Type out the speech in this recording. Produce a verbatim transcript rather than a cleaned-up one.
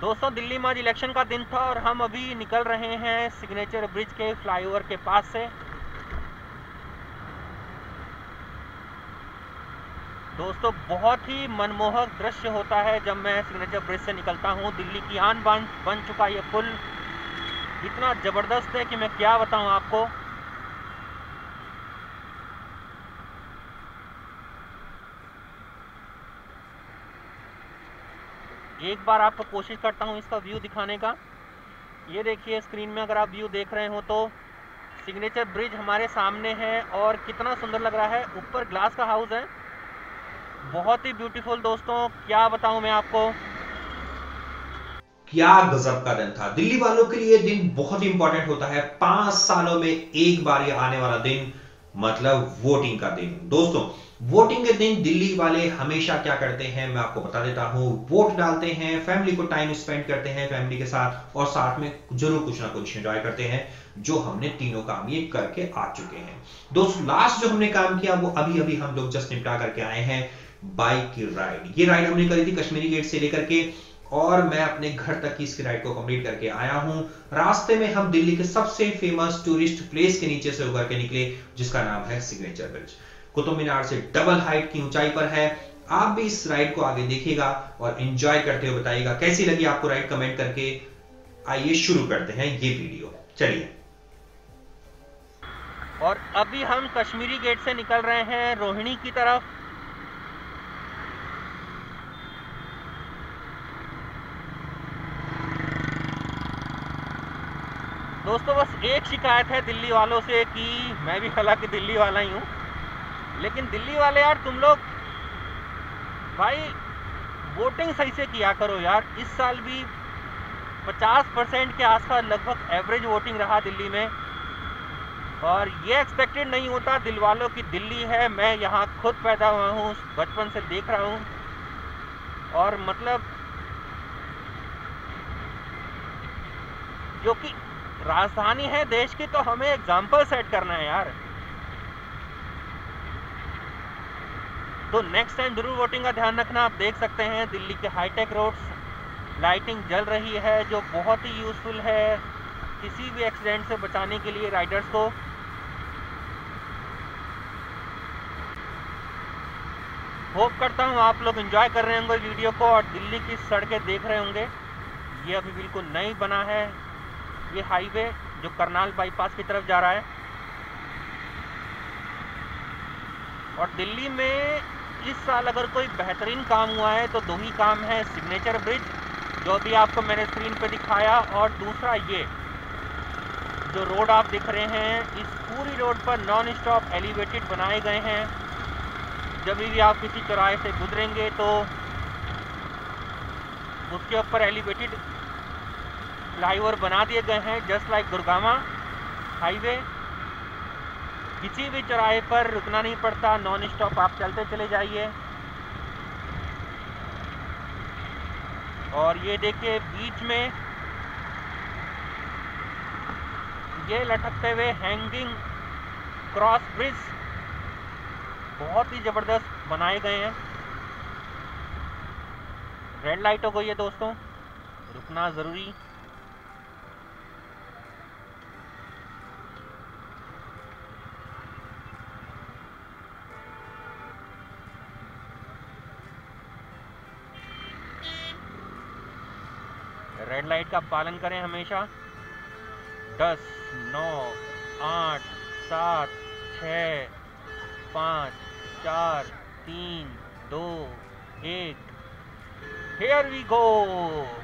दोस्तों दिल्ली में आज इलेक्शन का दिन था और हम अभी निकल रहे हैं सिग्नेचर ब्रिज के फ्लाईओवर के पास से। दोस्तों बहुत ही मनमोहक दृश्य होता है जब मैं सिग्नेचर ब्रिज से निकलता हूं। दिल्ली की आन बान बन चुका ये पुल इतना ज़बरदस्त है कि मैं क्या बताऊं आपको। एक बार आपको कोशिश करता हूं इसका व्यू दिखाने का। ये देखिए स्क्रीन में अगर आप व्यू देख रहे हो तो सिग्नेचर ब्रिज हमारे सामने है और कितना सुंदर लग रहा है। ऊपर ग्लास का हाउस है, बहुत ही ब्यूटीफुल। दोस्तों क्या बताऊं मैं आपको, क्या गजब का दिन था। दिल्ली वालों के लिए दिन बहुत इंपॉर्टेंट होता है। पांच सालों में एक बार ये आने वाला दिन, मतलब वोटिंग का दिन। दोस्तों वोटिंग के दिन दिल्ली वाले हमेशा क्या करते हैं मैं आपको बता देता हूं। वोट डालते हैं, फैमिली को टाइम स्पेंड करते हैं फैमिली के साथ, और साथ में जरूर कुछ ना कुछ एंजॉय करते हैं, जो हमने तीनों काम ये करके आ चुके हैं। दोस्तों लास्ट जो हमने काम किया वो अभी अभी हम लोग जस्ट निपटा करके आए हैं, बाइक की राइड। ये राइड हमने करी थी कश्मीरी गेट से लेकर के, और मैं अपने घर तक की इसकी राइड को कंप्लीट करके आया हूं। रास्ते में हम दिल्ली के सबसे फेमस टूरिस्ट प्लेस के नीचे से होकर के निकले, जिसका नाम है सिग्नेचर ब्रिज। कुतुब मीनार से डबल हाइट की ऊंचाई पर है। आप भी इस राइड को आगे देखिएगा और एंजॉय करते हुए बताइएगा कैसी लगी आपको राइड, कमेंट करके। आइए शुरू करते हैं ये वीडियो, चलिए। और अभी हम कश्मीरी गेट से निकल रहे हैं रोहिणी की तरफ। दोस्तों बस एक शिकायत है दिल्ली वालों से कि मैं भी हालांकि दिल्ली वाला ही हूँ, लेकिन दिल्ली वाले यार तुम लोग भाई वोटिंग सही से किया करो यार। इस साल भी पचास परसेंट के आसपास लगभग एवरेज वोटिंग रहा दिल्ली में, और ये एक्सपेक्टेड नहीं होता दिल वालों की दिल्ली है। मैं यहाँ खुद पैदा हुआ हूँ, बचपन से देख रहा हूँ, और मतलब जो कि राजधानी है देश की, तो हमें एग्जाम्पल सेट करना है यार। तो नेक्स्ट टाइम जरूर वोटिंग का ध्यान रखना। आप देख सकते हैं दिल्ली के हाईटेक रोड्स, लाइटिंग जल रही है जो बहुत ही यूजफुल है किसी भी एक्सीडेंट से बचाने के लिए राइडर्स को। होप करता हूँ आप लोग एंजॉय कर रहे होंगे वीडियो को और दिल्ली की सड़कें देख रहे होंगे। ये अभी बिल्कुल नई बना है ये हाईवे जो करनाल बाईपास की तरफ जा रहा है। और दिल्ली में इस साल अगर कोई बेहतरीन काम हुआ है तो दो ही काम है, सिग्नेचर ब्रिज जो अभी आपको मैंने स्क्रीन पे दिखाया, और दूसरा ये जो रोड आप दिख रहे हैं, इस पूरी रोड पर नॉन स्टॉप एलिवेटेड बनाए गए हैं। जब भी आप किसी चौराहे से गुजरेंगे तो उसके ऊपर एलिवेटेड फ्लाईओवर बना दिए गए हैं, जस्ट लाइक गुरुग्राम हाईवे। किसी भी चौराहे पर रुकना नहीं पड़ता, नॉन स्टॉप आप चलते चले जाइए। और ये देखिए बीच में ये लटकते हुए हैंगिंग क्रॉस ब्रिज बहुत ही जबरदस्त बनाए गए हैं। रेड लाइट हो गई है दोस्तों, रुकना जरूरी। रेड लाइट का पालन करें हमेशा। दस, नौ, आठ, सात, छ, पाँच, चार, तीन, दो, एक, हियर वी गो।